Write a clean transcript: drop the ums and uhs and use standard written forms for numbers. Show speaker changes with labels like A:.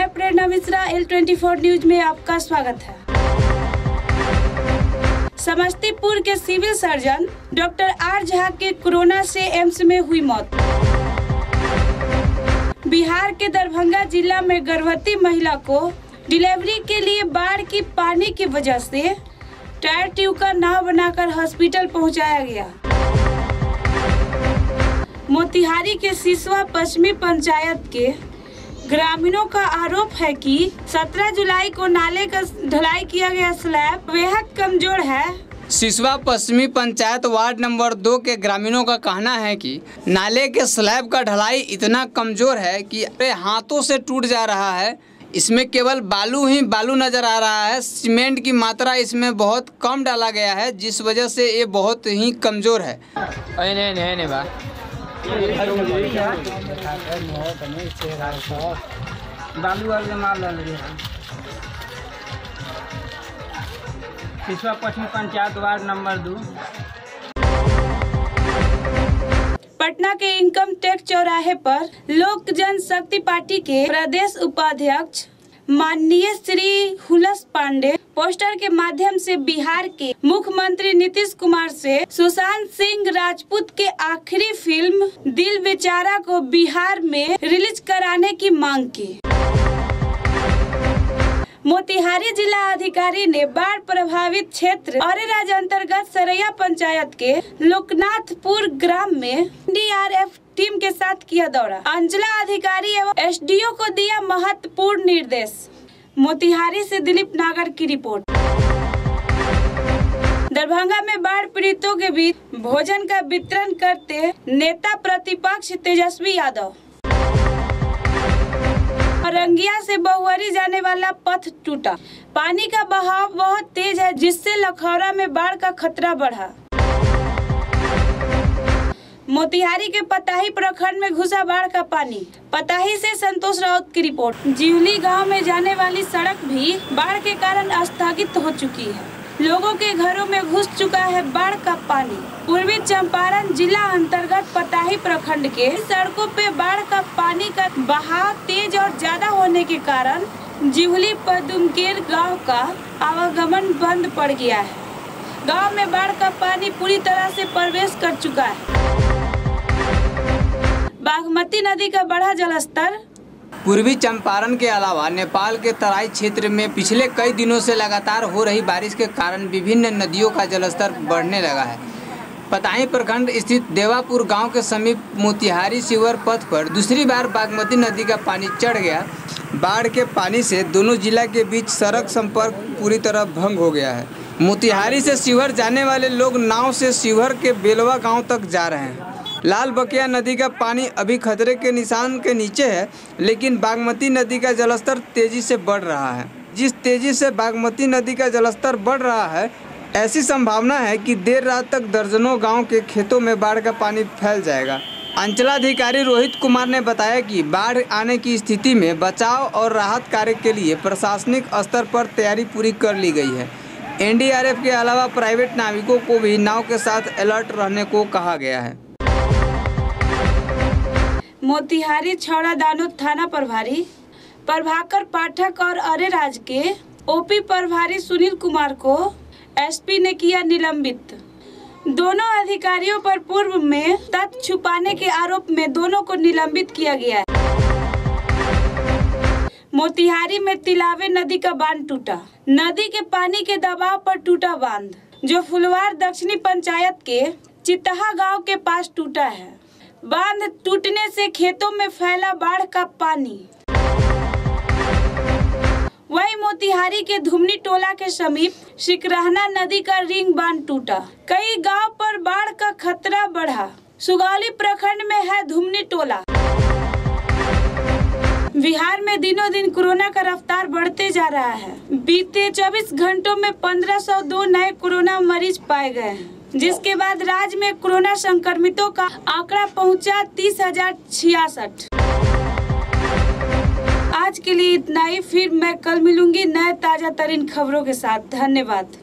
A: मैं प्रेरणा Mishra, L24 news में आपका स्वागत है। समस्तीपुर के civil surgeon doctor R Jha के कोरोना से एम्स में हुई मौत। बिहार के दरभंगा जिला में गर्भवती महिला को डिलीवरी के लिए बाढ़ की पानी की वजह से टायर ट्यूब का नाव बनाकर हॉस्पिटल पहुंचाया गया। मोतिहारी के सिसवा पश्चिमी पंचायत के ग्रामीणों का आरोप है कि 17 जुलाई को नाले का ढलाई किया गया स्लैब बेहद कमजोर है।
B: सिसवा पश्चिमी पंचायत वार्ड नंबर 2 के ग्रामीणों का कहना है कि नाले के स्लैब का ढलाई इतना कमजोर है कि हाथों से टूट जा रहा है। इसमें केवल बालू ही बालू नजर आ रहा है। सीमेंट की मात्रा इसमें बहुत कम डाला गया है, जिस वजह से ये बहुत ही कमजोर है।
C: बालू वाले माल सिसवा पश्चिमी पंचायत वार्ड नंबर 2।
A: पटना के इनकम टैक्स चौराहे पर लोक जनशक्ति पार्टी के प्रदेश उपाध्यक्ष माननीय श्री हुलस पांडे पोस्टर के माध्यम से बिहार के मुख्यमंत्री नीतीश कुमार से सुशांत सिंह राजपूत के आखिरी फिल्म दिल बेचारा को बिहार में रिलीज कराने की मांग की। मोतिहारी जिला अधिकारी ने बाढ़ प्रभावित क्षेत्र अरेराज अंतर्गत सरैया पंचायत के लोकनाथपुर ग्राम में DRF टीम के साथ किया दौरा। अंचला अधिकारी एवं SDO को दिया महत्वपूर्ण निर्देश। मोतिहारी से दिलीप नागर की रिपोर्ट। दरभंगा में बाढ़ पीड़ितों के बीच भोजन का वितरण करते नेता प्रतिपक्ष तेजस्वी यादव। रंगिया से बहुअरी जाने वाला पथ टूटा। पानी का बहाव बहुत तेज है, जिससे लखौरा में बाढ़ का खतरा बढ़ा। मोतिहारी के पताही प्रखंड में घुसा बाढ़ का पानी। पताही से संतोष राउत की रिपोर्ट। जिवली गांव में जाने वाली सड़क भी बाढ़ के कारण स्थगित हो चुकी है। लोगों के घरों में घुस चुका है बाढ़ का पानी। पूर्वी चंपारण जिला अंतर्गत पताही प्रखंड के सड़कों पे बाढ़ का पानी का बहाव तेज और ज्यादा होने के कारण जिवली पदुमकेर गांव का आवागमन बंद पड़ गया है। गांव में बाढ़ का पानी पूरी तरह से प्रवेश कर चुका है। बागमती नदी का बढ़ा जलस्तर।
B: पूर्वी चंपारण के अलावा नेपाल के तराई क्षेत्र में पिछले कई दिनों से लगातार हो रही बारिश के कारण विभिन्न नदियों का जलस्तर बढ़ने लगा है। पताही प्रखंड स्थित देवापुर गांव के समीप मोतिहारी सीवर पथ पर दूसरी बार बागमती नदी का पानी चढ़ गया। बाढ़ के पानी से दोनों जिला के बीच सड़क संपर्क पूरी तरह भंग हो गया है। मोतिहारी से शिवहर जाने वाले लोग नाव से शिवहर के बेलवा गाँव तक जा रहे हैं। लाल बकिया नदी का पानी अभी खतरे के निशान के नीचे है, लेकिन बागमती नदी का जलस्तर तेजी से बढ़ रहा है। जिस तेजी से बागमती नदी का जलस्तर बढ़ रहा है, ऐसी संभावना है कि देर रात तक दर्जनों गांव के खेतों में बाढ़ का पानी फैल जाएगा। अंचलाधिकारी रोहित कुमार ने बताया कि बाढ़ आने की स्थिति में बचाव और राहत कार्य के लिए प्रशासनिक स्तर पर तैयारी पूरी कर ली गई है। NDRF के अलावा प्राइवेट नाविकों को भी नाव के साथ अलर्ट रहने को कहा गया है।
A: मोतिहारी छौड़ा दानो थाना प्रभारी प्रभाकर पाठक और अरेराज के OP प्रभारी सुनील कुमार को SP ने किया निलंबित। दोनों अधिकारियों पर पूर्व में तथ्य छुपाने के आरोप में दोनों को निलंबित किया गया है। मोतिहारी में तिलावे नदी का बांध टूटा। नदी के पानी के दबाव पर टूटा बांध, जो फुलवार दक्षिणी पंचायत के चितहा गांव के पास टूटा है। बांध टूटने से खेतों में फैला बाढ़ का पानी। वहीं मोतिहारी के धुमनी टोला के समीप सिकरहना नदी का रिंग बांध टूटा। कई गांव पर बाढ़ का खतरा बढ़ा। सुगौली प्रखंड में है धुमनी टोला। बिहार में दिनों दिन कोरोना का रफ्तार बढ़ते जा रहा है। बीते 24 घंटों में 1502 नए कोरोना मरीज पाए गए हैं, जिसके बाद राज्य में कोरोना संक्रमितों का आंकड़ा पहुंचा 30,066। आज के लिए इतना ही। फिर मैं कल मिलूंगी नए ताजा तरीन खबरों के साथ। धन्यवाद।